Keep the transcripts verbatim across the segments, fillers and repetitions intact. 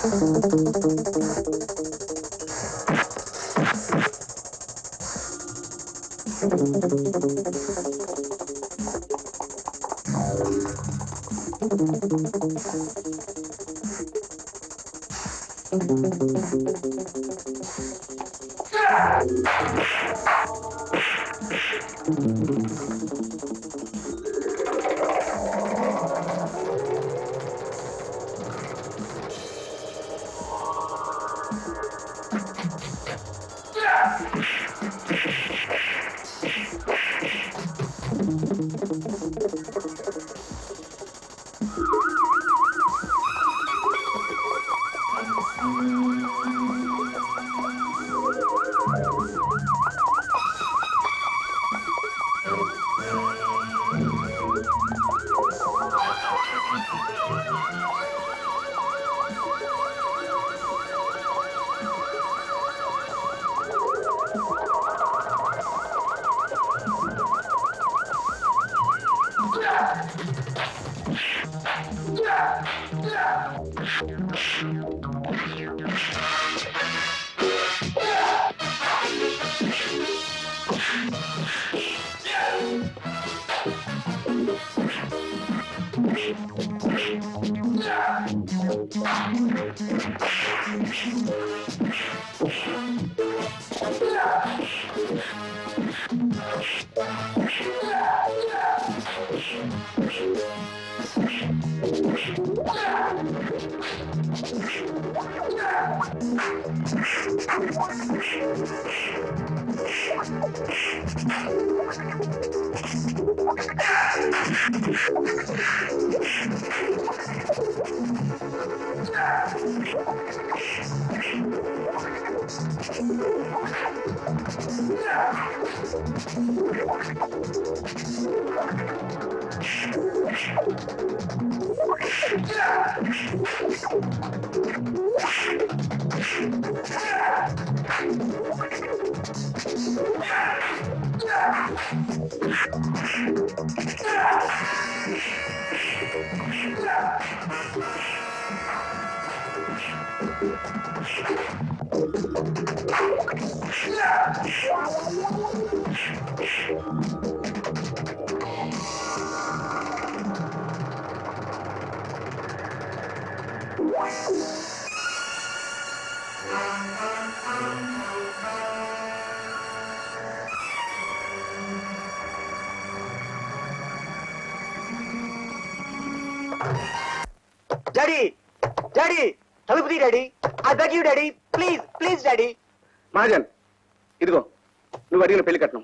Daddy daddy తలుపు తీ daddy I beg you daddy please please daddy. Mahajan ఇదిగో నువ్వు అడిగిన పెళ్లి కట్నం.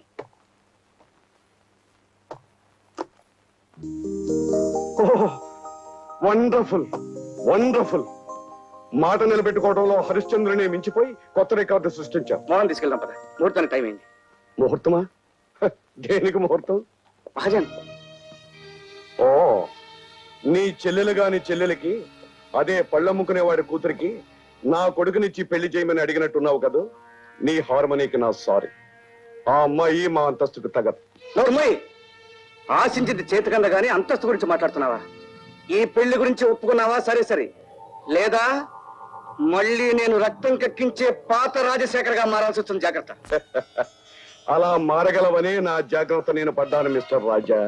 Wonderful wonderful. మాట నిలబెట్టుకోవడంలో హరిశ్చంద్రుని మించిపోయి కొత్త రికార్డు సృష్టించావు. మోహన్ తీసుకెళ్దాం పద, ముహూర్తానికి టైం అయింది. ముహూర్తమా? దేనికి ముహూర్తం? మహాజన్ ఓ నీ చెల్లెలు గాని చెల్లెలకి అదే పళ్ళమ్ముకునే వాడి కూతురికి నా కొడుకునిచ్చి పెళ్లి చేయమని అడిగినట్టున్నావు కదా. నీ హార్మనీకి నా సారీ. ఆ అమ్మాయి మా అంతస్తుకు తగదు. నోర్మయ్, ఆశించింది చేతికంద గాని అంతస్తు గురించి మాట్లాడుతున్నావా? ఈ పెళ్లి గురించి ఒప్పుకున్నావా? సరే సరే, లేదా మళ్ళీ నేను రక్తం కక్కించే పాత రాజశేఖర్ గా మారాల్సి వస్తుంది. జాగ్రత్త. అలా మారగలవనే నా జాగ్రత్త నేను పడ్డాను మిస్టర్ రాజా.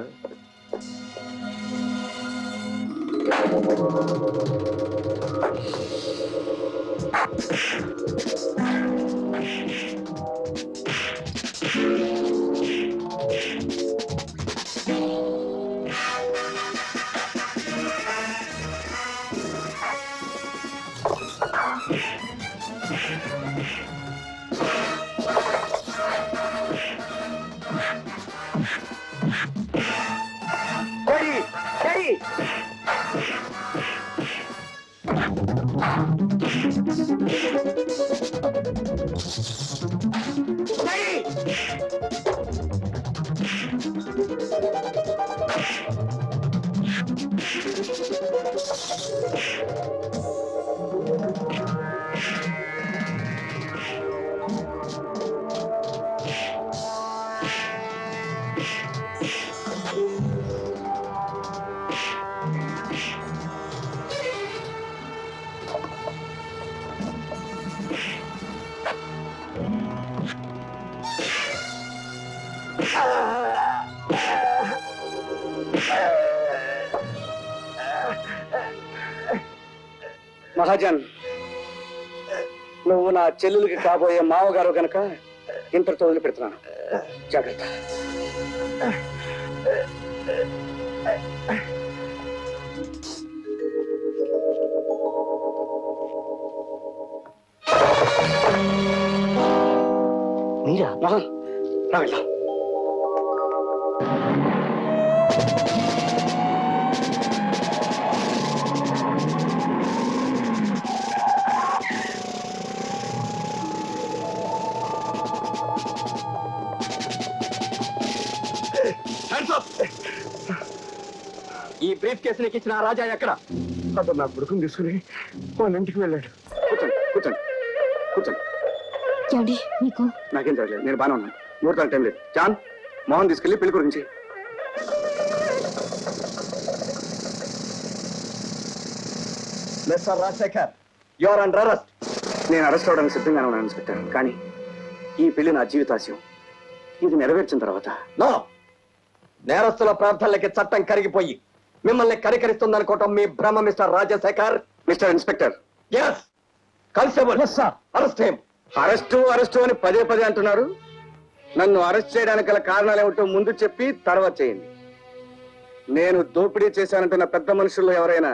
Daddy! మహాజన్, నువ్వు నా చెల్లెలకి కాబోయే మావగారు కనుక ఇంతటితో వదిలిపెడుతున్నాను. జాగ్రత్త. మీరా? మోహన్, రా వెళ్దాం. ఈ బ్రీఫ్ కేసు నీకు ఇచ్చిన రాజా ఎక్కడ? అతను నా కొడుకుని తీసుకుని వాళ్ళ ఇంటికి వెళ్ళాడు. కూర్చోండి కూర్చోండి కూర్చోండి. ఏమండి మీకు? నాకేం జరగలేదు, నేను బాగానే ఉన్నాను. ముహూర్తానికి టైం లేదు. జాన్, మోహన్ తీసుకెళ్లి పెళ్లి గురించి. Mister Rajasekhar, you are under arrest. నేను అరెస్ట్ అవడానికి సిద్ధంగానే ఉన్నాను ఇన్స్పెక్టర్. కానీ ఈ పెళ్లి నా జీవితాశయం. ఇది నెరవేర్చిన తర్వాత నో, నేరస్తుల ప్రార్థనలకి చట్టం కరిగిపోయి మిమ్మల్ని కరికరిస్తుందనుకోవటం మీ భ్రమ mister Rajasekhar. Mister inspector. Yes, constable arrest him. Arrest arrest అని పదే పదే అంటున్నారు. నన్ను అరెస్ట్ చేయడానికి గల కారణాలు ఏమిటో ముందు చెప్పి తర్వాత చేయండి. నేను దోపిడీ చేశానంటున్న పెద్ద మనుషుల్లో ఎవరైనా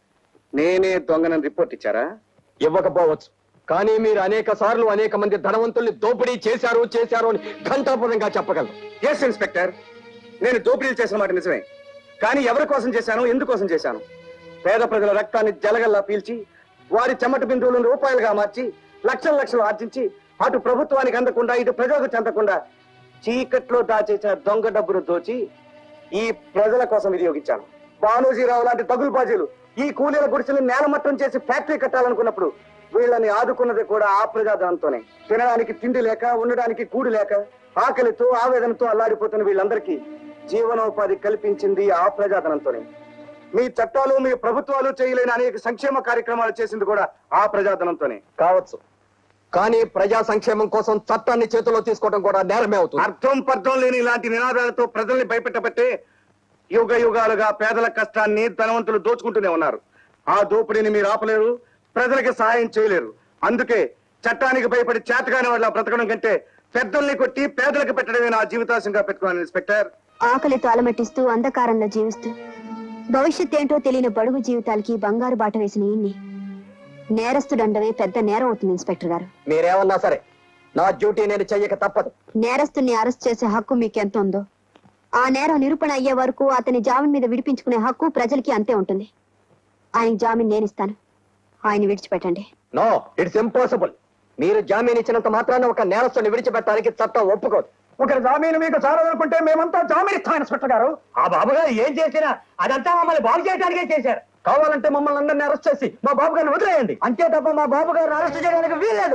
నేనే దొంగనని రిపోర్ట్ ఇచ్చారా? ఇవ్వకపోవచ్చు, కానీ మీరు అనేక సార్లు అనేక మంది ధనవంతుల్ని దోపిడీ చేశారు చేశారు అని ఘంటాపూర్వంగా చెప్పగలరు. ఎస్ ఇన్స్పెక్టర్, నేను దోపిడీలు చేసిన మాట నిజమే. కానీ ఎవరి కోసం చేశాను, ఎందుకోసం చేశాను? పేద ప్రజల రక్తాన్ని జలగల్లా పీల్చి వారి చెమట బిందువులను రూపాయలుగా మార్చి లక్షల లక్షలు ఆర్జించి అటు ప్రభుత్వానికి అందకుండా ఇటు ప్రజలకు చెందకుండా చీకట్లో దాచేసిన దొంగ డబ్బును దోచి ఈ ప్రజల కోసం వినియోగించాను. బానోజీరావు లాంటి తగులుబాజీలు ఈ కూలీల గుడిసెలు నేలమట్టం చేసి ఫ్యాక్టరీ కట్టాలనుకున్నప్పుడు వీళ్ళని ఆదుకున్నది కూడా ఆ ప్రజాధనంతోనే. తినడానికి తిండి లేక, ఉండడానికి కూడి లేక, ఆకలితో ఆవేదనతో అల్లాడిపోతున్న వీళ్ళందరికీ జీవనోపాధి కల్పించింది ఆ ప్రజాధనంతోనే. మీ చట్టాలు, మీ ప్రభుత్వాలు చేయలేని అనేక సంక్షేమ కార్యక్రమాలు చేసింది కూడా ఆ ప్రజాధనంతోనే. కావచ్చు, కానీ ప్రజా సంక్షేమం కోసం చట్టాన్ని చేతిలో తీసుకోవడం కూడా నేరమే అవుతుంది. అర్థం పర్థం లేని ఇలాంటి నినాదాలతో ప్రజల్ని భయపెట్టబట్టే యుగ యుగాలుగా పేదల కష్టాన్ని ధనవంతులు దోచుకుంటూనే ఉన్నారు. ఆ దోపిడీని మీరు ఆపలేరు, ప్రజలకు సహాయం చేయలేరు. అందుకే చట్టానికి భయపడి చేతగాని వాళ్ళ బ్రతకడం కంటే పెద్దల్ని కొట్టి పేదలకు పెట్టడమే నా జీవితాశంగా పెట్టుకున్నాను ఇన్స్పెక్టర్. ఆకలితో అలమటిస్తూ అంధకారంలో జీవిస్తూ భవిష్యత్ ఏంటో తెలియని బడుగు జీవితాలకి బంగారు బాట వేసిన ఈయన్ని నేరస్తుడండమే పెద్ద నేరం అవుతుంది ఇన్స్పెక్టర్ గారు. మీరేమన్నా సరే నా డ్యూటీ నేను చెయ్యక తప్పదు. నేరస్తుని అరెస్ట్ చేసే హక్కు మీకెంత ఉందో ఆ నేరం నిరూపణ అయ్యే వరకు అతని జామీన్ మీద విడిపించుకునే హక్కు ప్రజలకి అంతే ఉంటుంది. ఆయన జామీన్ నేను ఇస్తాను, ఆయన విడిచిపెట్టండి. No, it's impossible. మీరు జామీన్ ఇచ్చినంత మాత్రాన ఒక నేరస్తుని విడిచిపెట్టడానికి చట్టం ఒప్పుకోదు. ఒకరి జామీను మీకు చాలనుకుంటే మేమంతా జామీన్ ఇస్తాం ఇన్స్పెక్టర్ గారు. ఆ బాబు గారు ఏం చేసినా అదంతా మమ్మల్ని బాగు చేయడానికే చేశారు. కావాలంటే మమ్మల్ని అందరినీ అరెస్ట్ చేసి మా బాబు గారిని వదిలేయండి. అంతే తప్ప మా బాబు గారిని అరెస్ట్ చేయడానికి వీల్లేదు.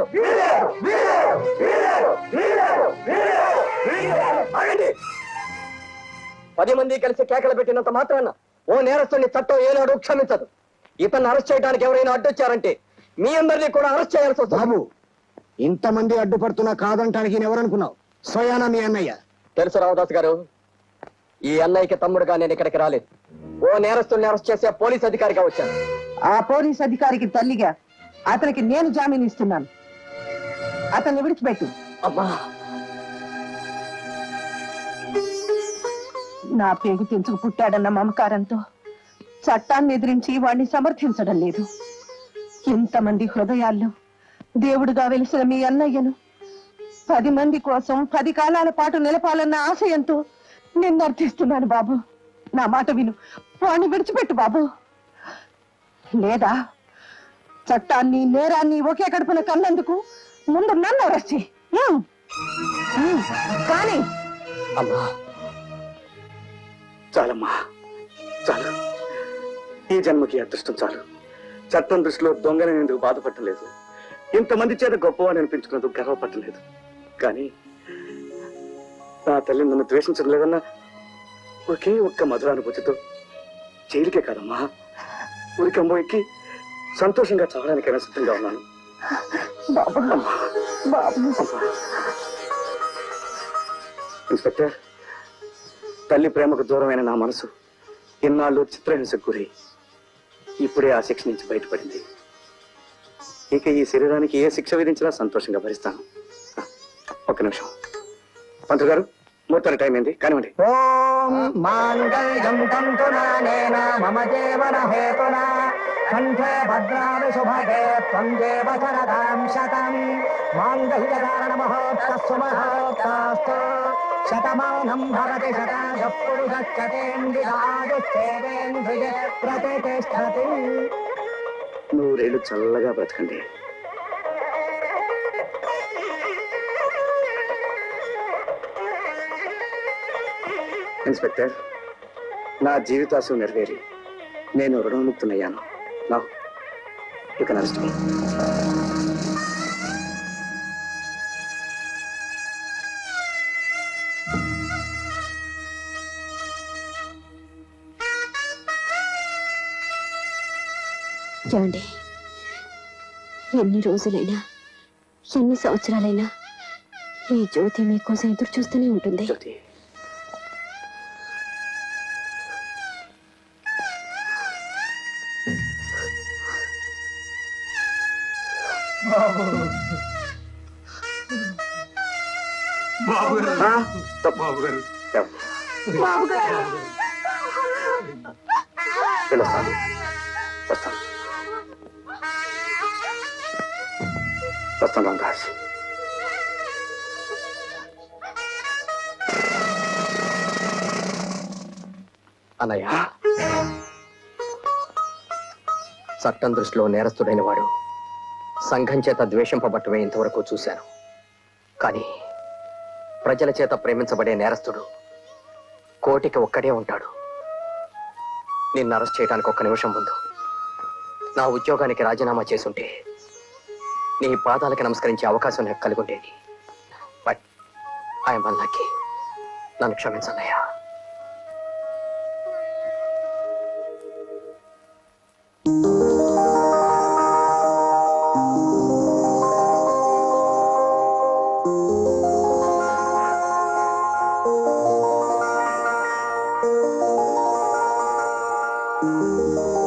పది మంది కలిసి కేకలు పెట్టినంత మాత్రాన ఓ నేరస్తుని చట్టం ఏనాడు క్షమించదు. ఇతన్ని అరెస్ట్ చేయడానికి ఎవరైనా అడ్డొచ్చారంటే మీ అందరినీ కూడా అరెస్ట్ చేయాల్సి వస్తుంది. బాబు, ఇంతమంది అడ్డుపడుతున్నా కాదంటానికి ఎవరనుకున్నావు? స్వయానా మీ అన్నయ్య. తెలుసు రామదాస్ గారు, ఈ అన్నయ్యకి తమ్ముడుగా నేను ఇక్కడికి రాలేదు. ఓ నేరస్తుల్ని అరెస్ట్ చేసే పోలీస్ అధికారిగా వచ్చాను. ఆ పోలీస్ అధికారికి తల్లిగా అతనికి నేను జామీన్ ఇస్తున్నాను. అతన్ని విడిచిపెట్టు. అమ్మా, నా పేగు తెంచుకు పుట్టాడన్న మమకారంతో చట్టాన్ని ఎదిరించి వాణ్ణి సమర్థించడం లేదు. ఇంతమంది హృదయాల్లో దేవుడుగా వెలిసిన మీ అన్నయ్యను పది మంది కోసం పది కాలాల పాటు నిలపాలన్న ఆశయంతో నేను అర్థిస్తున్నాను. బాబు, నా మాట విను, వాణ్ణి విడిచిపెట్టు బాబు. లేదా చట్టాన్ని నేరాన్ని ఒకే కడుపున కన్నందుకు ముందు నన్ను అరెస్ట్ చెయ్యి. కానీ అమ్మా, చాలమ్మా, చాలు. ఈ జన్మకి అదృష్టం చాలు. చట్టం దృష్టిలో దొంగని ఎందుకు బాధపడలేదు, ఇంతమంది చేత గొప్పవాడిని అనిపించుకున్నందుకు గర్వపడలేదు. కానీ నా తల్లి నన్ను ద్వేషించడం లేదన్నా ఒకే ఒక్క మధురానుభూతితో జైలుకే కాదమ్మా, ఉరికంబో ఎక్కి సంతోషంగా చావడానికైనా సిద్ధంగా ఉన్నాను. ఇన్స్పెక్టర్, తల్లి ప్రేమకు దూరమైన నా మనసు ఇన్నాళ్ళు చిత్రహింసకు గురి ఇప్పుడే ఆ శిక్ష నుంచి బయటపడింది. ఇక ఈ శరీరానికి ఏ శిక్ష విధించినా సంతోషంగా భరిస్తాను. ఒక్క నిమిషం పంతులు గారు, మూర్తానికి టైం ఏంది కానివ్వండి. ఓం మాంగళ్యం తంతునానేన మమ జీవన హేతునా కంఠే భద్రామి శుభగే త్వం దేవ శరదాం శతం మాంగళ్య కారణ మహోత్తస్సు మహోత్తాస్తు శతమానం భవతి శతాయ పురుషశ్చతేంద్రియాయుష్యేంద్రియ ప్రతిష్టతి. నూరేళ్ళు చల్లగా బ్రతకండి. ఇన్స్పెక్టర్, నా జీవితాశం నెరవేరి నేను రుణముక్తునయ్యాను. నా ఇక నష్టం ఏమండి, ఎన్ని రోజులైనా ఎన్ని సంవత్సరాలైనా ఈ జ్యోతి మీకోసం ఎదురు చూస్తూనే ఉంటుంది. జ్యోతి, వస్తాను వస్తాను వస్తాను రామదాస్. అన్నయ్య, చట్టం దృష్టిలో నేరస్తుడైన వాడు సంఘం చేత ద్వేషింపబట్టమే ఇంతవరకు చూశాను. కానీ ప్రజల చేత ప్రేమించబడే నేరస్తుడు కోటికి ఒక్కడే ఉంటాడు. నిన్ను అరెస్ట్ చేయడానికి ఒక్క నిమిషం ముందు నా ఉద్యోగానికి రాజీనామా చేసుంటే నీ పాదాలకి నమస్కరించే అవకాశం నాకు కలిగి ఉండేది. But I'm unlucky. నన్ను క్షమించన్నయ్యా. Thank you.